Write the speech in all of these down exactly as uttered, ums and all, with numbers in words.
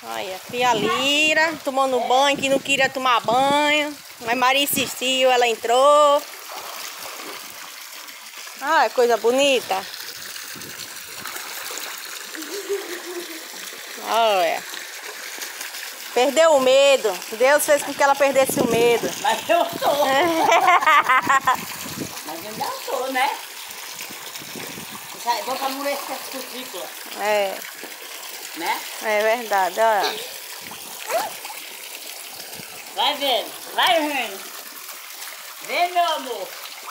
Olha, tia Lira tomando banho, que não queria tomar banho. Mas Maria insistiu, ela entrou. Ah, coisa bonita. Olha. Perdeu o medo. Deus fez com que ela perdesse o medo. Mas eu sou. Mas eu ainda sou, né? Já vou pra amolecer as cutículas. É. Né? É verdade, olha. Vai vendo, vai vendo. Vem, meu amor.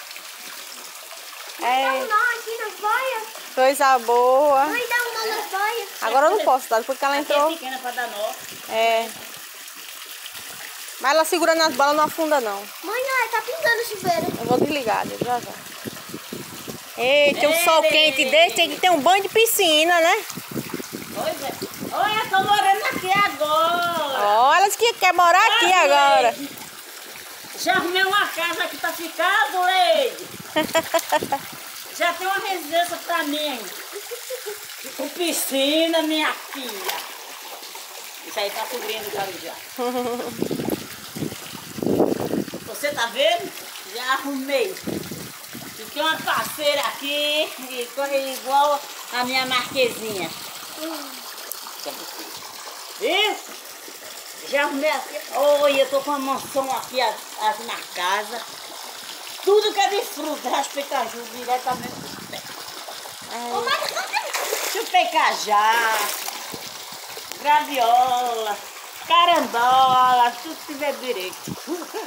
É. Dá um nó aqui nas boias. Coisa boa. Mãe, dá um nó nas boias. Agora eu não posso dar, porque ela Aqui é entrou. pequena pra dar nó. É. Mas ela segurando as balas não afunda, não. Mãe, olha, tá pingando o chuveiro. Eu vou desligar, já já. Eita, um Ei, sol ei, quente ei, desse ei. tem que ter um banho de piscina, né? Pois é. Olha, eu tô morando aqui agora. Olha, elas que quer morar aqui Ah, agora. Leide. Já arrumei uma casa aqui pra ficar, Leide. Já tem uma residência pra mim. Com piscina, minha filha. Isso aí tá subindo o Carujá. Você tá vendo? Já arrumei. E tem uma parceira aqui, igual a minha marquesinha. Viu? Já arrumei aqui. Olha, eu tô com uma mansão aqui aqui na casa. Tudo que é de fruta, raspecaju diretamente do pé. Ô, mãe, Chupecajá, graviola, carambola, tudo que tiver direito.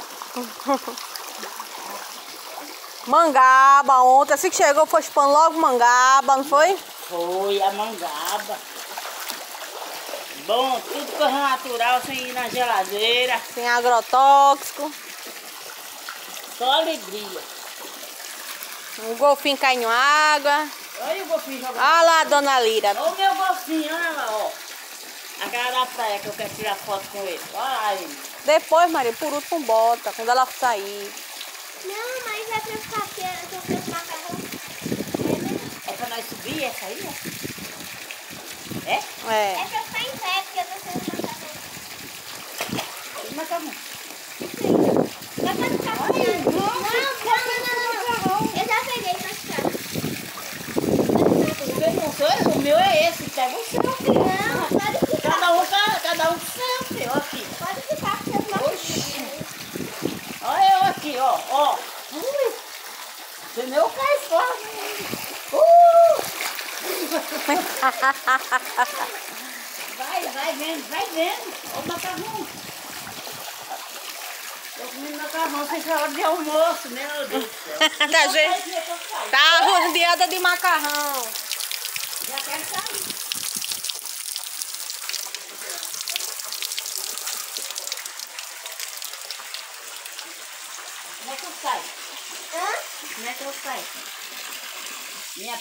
Mangaba ontem, assim que chegou foi chupando logo mangaba, não foi? Foi a mangaba. Bom, tudo coisa natural, sem ir na geladeira. Sem agrotóxico. Só alegria. Um golfinho caindo água. Olha o golfinho jogando. Olha lá, dona Lira. Olha o meu golfinho, olha lá, ó. A cara da praia que eu quero tirar foto com ele. Olha ele. Depois, Maria, por último bota, quando ela sair. não, mas é pra eu ficar aqui, eu tô fazendo macarrão. É pra nós subir essa aí, ó? É? É. É pra eu ficar em pé, porque eu tô fazendo macarrão. Mas tá bom. Dá pra ficar Ai, assim. não, Não, não, não, não, não. Eu já peguei pra ficar. Você não sou, o meu é esse, pega o seu, filho. Não, pode ficar. Cada um, cada, cada um com o seu, filho, aqui. Pode ficar, porque eu não Oxi. Olha eu aqui, ó, ó. Ui. Se meu cai fora. Uh. Vai, vai vendo, vai vendo. Olha o macarrão. Tô comendo macarrão sem hora de almoço, meu Deus do céu. Tá, gente. Tá rodeada de macarrão. Já quero sair. Como é que eu saio? Hã? Como é que eu saio? Minha